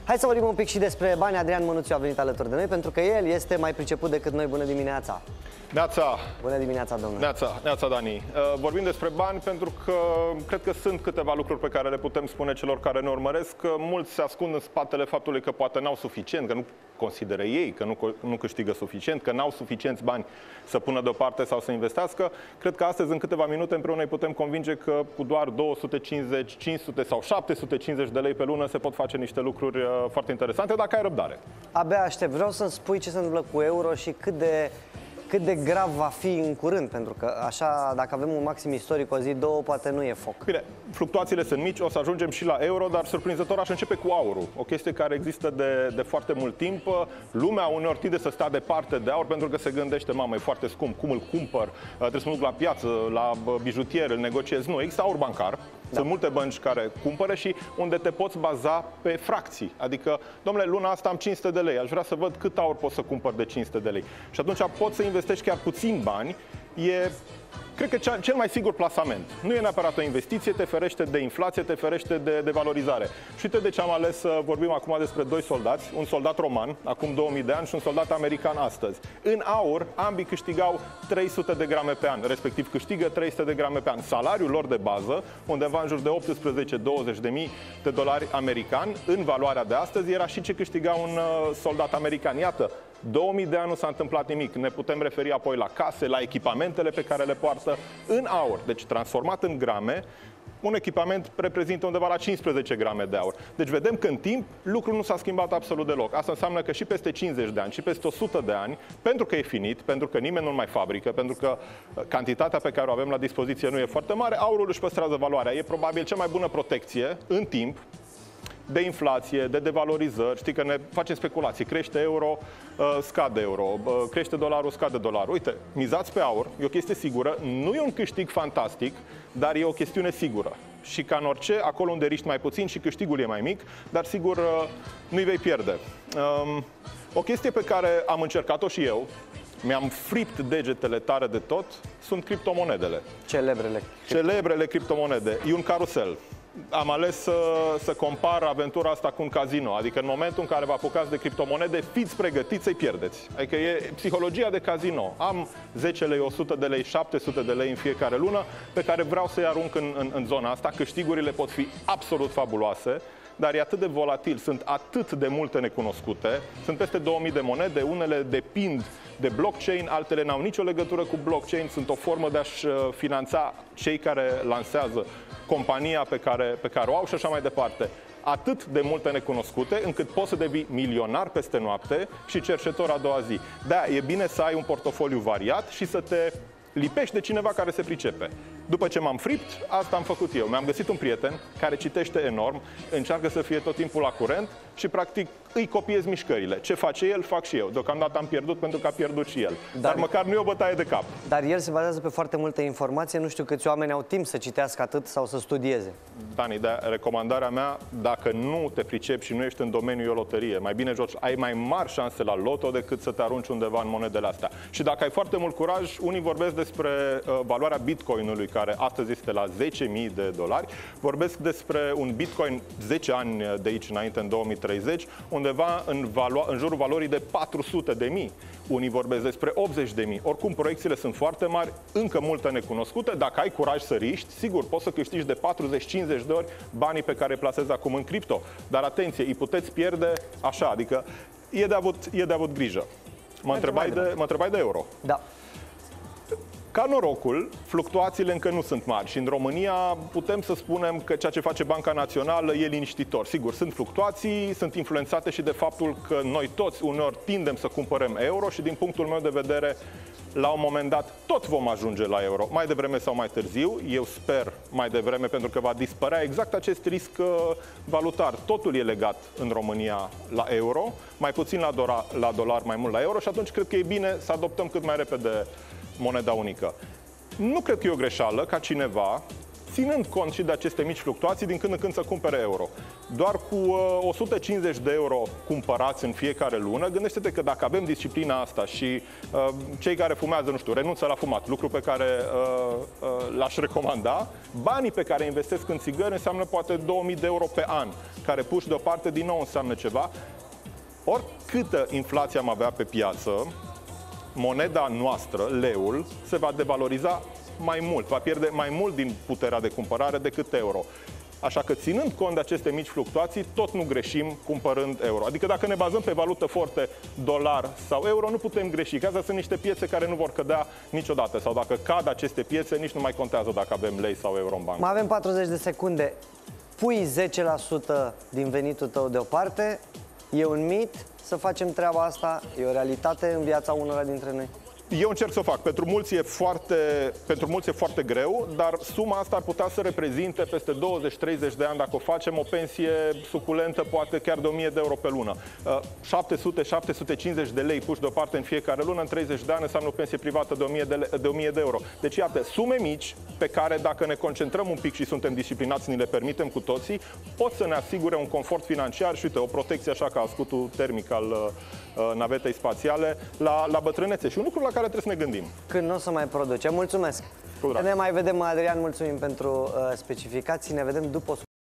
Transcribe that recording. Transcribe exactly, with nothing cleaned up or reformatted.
Hai să vorbim un pic și despre bani. Adrian Mânuțiu a venit alături de noi pentru că el este mai priceput decât noi. Bună dimineața! Neața! Bună dimineața, domnule! Neața, Neața, Dani! Vorbim despre bani pentru că cred că sunt câteva lucruri pe care le putem spune celor care ne urmăresc. Mulți se ascund în spatele faptului că poate n-au suficient, că nu consideră ei că nu, nu câștigă suficient, că n-au suficienți bani să pună deoparte sau să investească. Cred că astăzi, în câteva minute, împreună îi putem convinge că cu doar două sute cincizeci, cinci sute sau șapte sute cincizeci de lei pe lună se pot face niște lucruri foarte interesante, dacă ai răbdare. Abia aștept. Vreau să-mi spui ce se întâmplă cu euro și cât de... cât de grav va fi în curând, pentru că așa, dacă avem un maxim istoric o zi, două, poate nu e foc. Bine, fluctuațiile sunt mici, o să ajungem și la euro, dar surprinzător aș începe cu aurul. O chestie care există de, de foarte mult timp. Lumea uneori tinde să stea departe de aur pentru că se gândește, mamă, e foarte scump, cum îl cumpăr, trebuie să mă duc la piață, la bijutier, îl negociez. Nu, există aur bancar. Da. Sunt multe bănci care cumpără și unde te poți baza pe fracții. Adică, domnule, luna asta am cinci sute de lei, aș vrea să văd cât aur pot să cumpăr de cinci sute de lei. Și atunci poți să investești chiar puțin bani. E, cred că, cel mai sigur plasament. Nu e neapărat o investiție, te ferește de inflație, te ferește de, de valorizare. Și uite de ce am ales să vorbim acum despre doi soldați, un soldat roman, acum două mii de ani, și un soldat american astăzi. În aur, ambii câștigau trei sute de grame pe an, respectiv câștigă trei sute de grame pe an. Salariul lor de bază, undeva în jur de optsprezece douăzeci de mii de dolari americani, în valoarea de astăzi, era și ce câștiga un uh, soldat american. Iată, două mii de ani nu s-a întâmplat nimic. Ne putem referi apoi la case, la echipamentele pe care le poartă în aur. Deci transformat în grame, un echipament reprezintă undeva la cincisprezece grame de aur. Deci vedem că în timp lucrul nu s-a schimbat absolut deloc. Asta înseamnă că și peste cincizeci de ani, și peste o sută de ani, pentru că e finit, pentru că nimeni nu mai fabrică, pentru că cantitatea pe care o avem la dispoziție nu e foarte mare, aurul își păstrează valoarea. E probabil cea mai bună protecție în timp de inflație, de devalorizări. Știi că ne facem speculații. Crește euro, scade euro. Crește dolarul, scade dolarul. Uite, mizați pe aur. E o chestie sigură. Nu e un câștig fantastic, dar e o chestiune sigură. Și ca în orice, acolo unde riști mai puțin și câștigul e mai mic, dar sigur nu-i vei pierde. O chestie pe care am încercat-o și eu, mi-am fript degetele tare de tot, sunt criptomonedele. Celebrele. Celebrele criptomonede. E un carusel. Am ales să, să compar aventura asta cu un casino. Adică în momentul în care vă apucați de criptomonede, fiți pregătiți să-i pierdeți. Adică e psihologia de casino. Am zece lei, o sută de lei, șapte sute de lei în fiecare lună pe care vreau să-i arunc în, în, în zona asta. Câștigurile pot fi absolut fabuloase, dar e atât de volatil, sunt atât de multe necunoscute. Sunt peste două mii de monede, unele depind de blockchain, altele n-au nicio legătură cu blockchain, sunt o formă de a-și finanța cei care lansează compania pe care, pe care o au și așa mai departe. Atât de multe necunoscute, încât poți să devii milionar peste noapte și cerșetor a doua zi. Da, e bine să ai un portofoliu variat și să te lipești de cineva care se pricepe. După ce m-am fript, asta am făcut eu. Mi-am găsit un prieten care citește enorm, încearcă să fie tot timpul la curent și practic îi copiez mișcările. Ce face el, fac și eu. Deocamdată am pierdut pentru că a pierdut și el. Dar, Dar măcar nu e o bătaie de cap. Dar el se bazează pe foarte multă informație. Nu știu câți oameni au timp să citească atât sau să studieze. Dani, de recomandarea mea, dacă nu te pricepi și nu ești în domeniul, e o loterie. Mai bine joci, ai mai mari șanse la loto decât să te arunci undeva în monedele astea. Și dacă ai foarte mult curaj, unii vorbesc despre uh, valoarea bitcoinului, care astăzi este la zece mii de dolari. Vorbesc despre un bitcoin zece ani de aici înainte, în două mii treizeci, undeva în, valo- în jurul valorii de patru sute de mii. Unii vorbesc despre optzeci de mii. Oricum, proiecțiile sunt foarte mari, încă multe necunoscute. Dacă ai curaj să riști, sigur, poți să câștigi de patruzeci cincizeci de ori banii pe care îi plasezi acum în cripto. Dar atenție, îi puteți pierde așa, adică e de avut, e de avut grijă. Mă întrebai de, mă întrebai de euro. Da. Ca norocul, fluctuațiile încă nu sunt mari și în România putem să spunem că ceea ce face Banca Națională e liniștitor. Sigur, sunt fluctuații, sunt influențate și de faptul că noi toți uneori tindem să cumpărăm euro și din punctul meu de vedere, la un moment dat, tot vom ajunge la euro, mai devreme sau mai târziu. Eu sper mai devreme, pentru că va dispărea exact acest risc valutar. Totul e legat în România la euro, mai puțin la dolar, la dolar, mai mult la euro și atunci cred că e bine să adoptăm cât mai repede moneda unică. Nu cred că e o greșeală ca cineva ținând cont și de aceste mici fluctuații, din când în când să cumpere euro. Doar cu uh, o sută cincizeci de euro cumpărați în fiecare lună, gândește-te că dacă avem disciplina asta și uh, cei care fumează, nu știu, renunță la fumat, lucru pe care uh, uh, l-aș recomanda, banii pe care investesc în țigări înseamnă poate două mii de euro pe an, care puși deoparte din nou înseamnă ceva. Oricâtă inflație am avea pe piață, moneda noastră, leul, se va devaloriza mai mult, va pierde mai mult din puterea de cumpărare decât euro. Așa că, ținând cont de aceste mici fluctuații, tot nu greșim cumpărând euro. Adică dacă ne bazăm pe valută forte, dolar sau euro, nu putem greși. Că astea sunt niște piețe care nu vor cădea niciodată. Sau dacă cad aceste piețe, nici nu mai contează dacă avem lei sau euro în bancă. Mai avem patruzeci de secunde. Pui zece la sută din venitul tău deoparte. E un mit să facem treaba asta? E o realitate în viața unora dintre noi? Eu încerc să o fac. Pentru mulți, e foarte, pentru mulți e foarte greu, dar suma asta ar putea să reprezinte peste douăzeci treizeci de ani, dacă o facem, o pensie suculentă, poate chiar de o mie de euro pe lună. șapte sute șapte sute cincizeci de lei puși deoparte în fiecare lună, în treizeci de ani înseamnă o pensie privată de o mie de, de, o mie de euro. Deci, iată, sume mici pe care, dacă ne concentrăm un pic și suntem disciplinați, ni le permitem cu toții, pot să ne asigure un confort financiar și, uite, o protecție așa ca scutul termic al uh, navetei spațiale la, la bătrânețe. Și un lucru la care trebuie să ne gândim. Când nu o să mai produce. Mulțumesc! Cu drag. Ne mai vedem, Adrian, mulțumim pentru uh, specificații. Ne vedem după